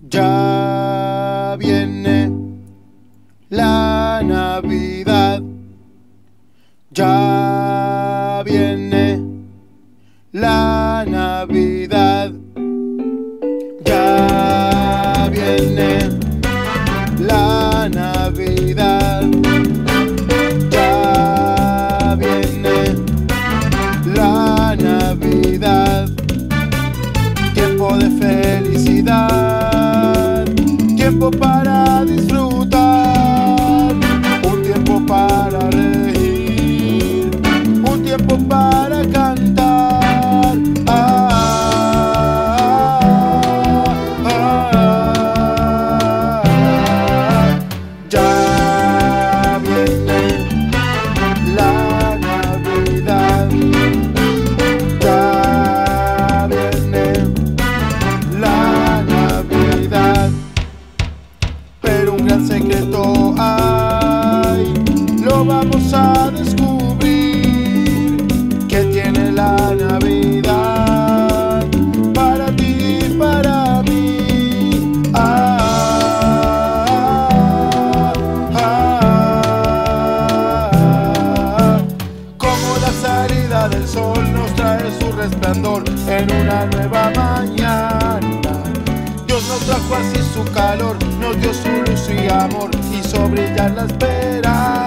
Ya viene la Navidad, ya viene la Navidad, ya viene la Navidad, ya viene la Navidad. Tiempo de felicidad, tiempo para disfrutar, un tiempo para reír, un tiempo para cantar. Ya viene la Navidad, ya viene la Navidad. Pero un gran secreto hay, lo vamos a descubrir, que tiene la Navidad para ti y para mí. Como la salida del sol nos trae su resplandor en una nueva mañana, Dios nos trajo así su calor, nos dio su luz y amor, hizo brillar la esperanza.